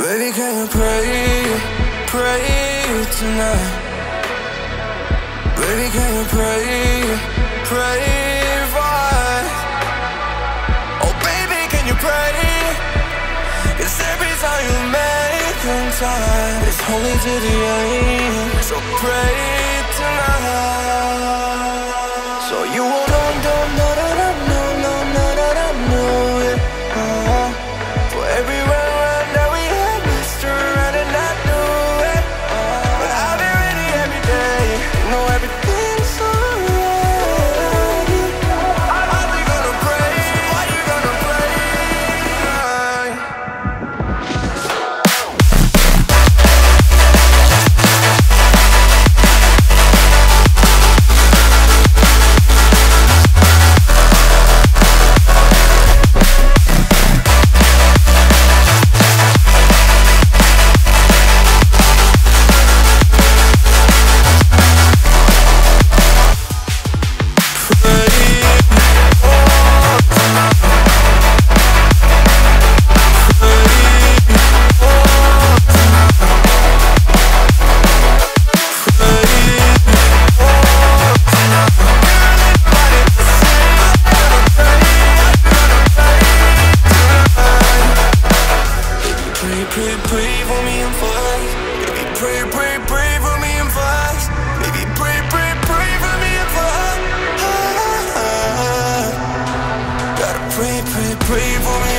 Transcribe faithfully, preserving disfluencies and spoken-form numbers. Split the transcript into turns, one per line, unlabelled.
Baby, can you pray, pray tonight? Baby, can you pray, pray for us? Oh baby, can you pray? 'Cause every time you make time, it's only to the end. So pray tonight. So you won't know, don't know, no, no, no, no, no, no, no, no, yeah. uh-huh. For every round, round that we had, messed around and not do it. uh-huh. But I'll be ready every day, you know everything's alright. Are we gonna pray? Are you gonna pray? Pray, pray for me and fast. Baby, pray, pray, pray for me and fast. Baby, pray, pray, pray for me and fast. Gotta pray, pray, pray for me